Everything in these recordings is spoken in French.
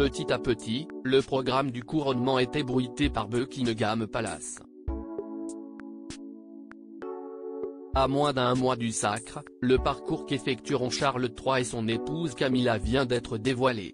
Petit à petit, le programme du couronnement est ébruité par Buckingham Palace. À moins d'un mois du sacre, le parcours qu'effectueront Charles III et son épouse Camilla vient d'être dévoilé.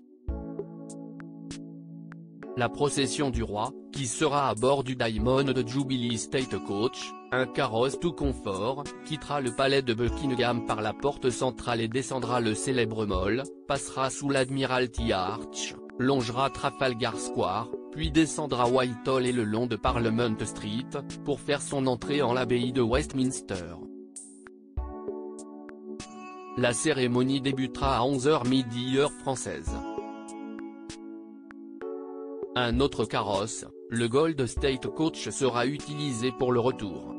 La procession du roi, qui sera à bord du Diamond Jubilee State Coach, un carrosse tout confort, quittera le palais de Buckingham par la porte centrale et descendra le célèbre Mall, passera sous l'Admiralty Arch, longera Trafalgar Square, puis descendra Whitehall et le long de Parliament Street, pour faire son entrée en l'abbaye de Westminster. La cérémonie débutera à 11h midi heure française. Un autre carrosse, le Gold State Coach sera utilisé pour le retour.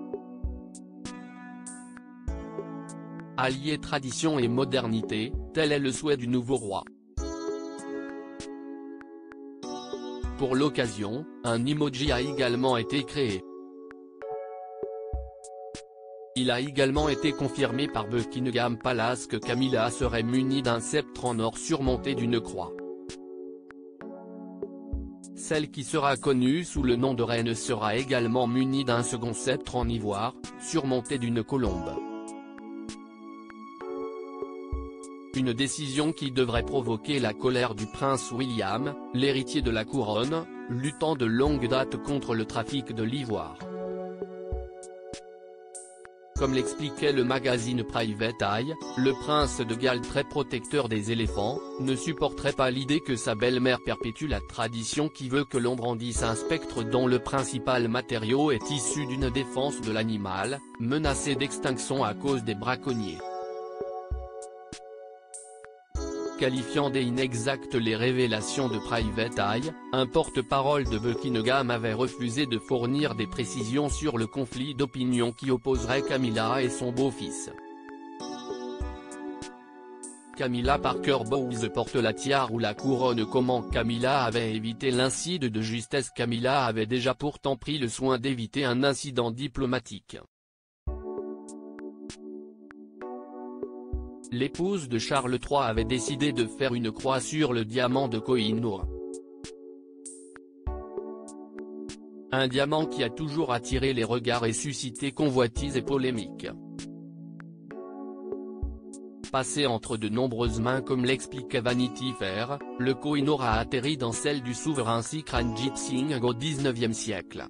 Allier tradition et modernité, tel est le souhait du nouveau roi. Pour l'occasion, un emoji a également été créé. Il a également été confirmé par Buckingham Palace que Camilla serait munie d'un sceptre en or surmonté d'une croix. Celle qui sera connue sous le nom de reine sera également munie d'un second sceptre en ivoire, surmonté d'une colombe. Une décision qui devrait provoquer la colère du prince William, l'héritier de la couronne, luttant de longue date contre le trafic de l'ivoire. Comme l'expliquait le magazine Private Eye, le prince de Galles, très protecteur des éléphants, ne supporterait pas l'idée que sa belle-mère perpétue la tradition qui veut que l'on brandisse un spectre dont le principal matériau est issu d'une défense de l'animal, menacé d'extinction à cause des braconniers. Qualifiant d'inexactes les révélations de Private Eye, un porte-parole de Buckingham avait refusé de fournir des précisions sur le conflit d'opinion qui opposerait Camilla et son beau-fils. Camilla Parker Bowles porte la tiare ou la couronne. Comment Camilla avait évité l'incident de justesse? Camilla avait déjà pourtant pris le soin d'éviter un incident diplomatique. L'épouse de Charles III avait décidé de faire une croix sur le diamant de Koh-i-Noor. Un diamant qui a toujours attiré les regards et suscité convoitises et polémiques. Passé entre de nombreuses mains comme l'expliquait Vanity Fair, le Koh-i-Noor a atterri dans celle du souverain Sikh Ranjit Singh au XIXe siècle.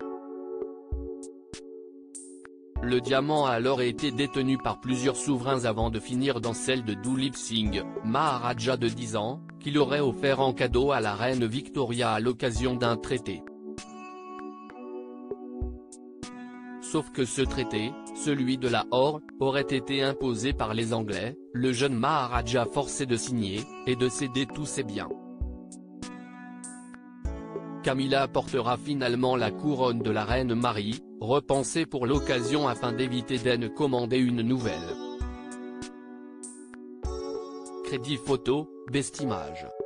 Le diamant a alors été détenu par plusieurs souverains avant de finir dans celle de Dulip Singh, Maharaja de 10 ans, qui l'aurait offert en cadeau à la reine Victoria à l'occasion d'un traité. Sauf que ce traité, celui de Lahore, aurait été imposé par les Anglais, le jeune Maharaja forcé de signer, et de céder tous ses biens. Camilla portera finalement la couronne de la reine Marie, repensée pour l'occasion afin d'éviter d'en commander une nouvelle. Crédit photo, Bestimage.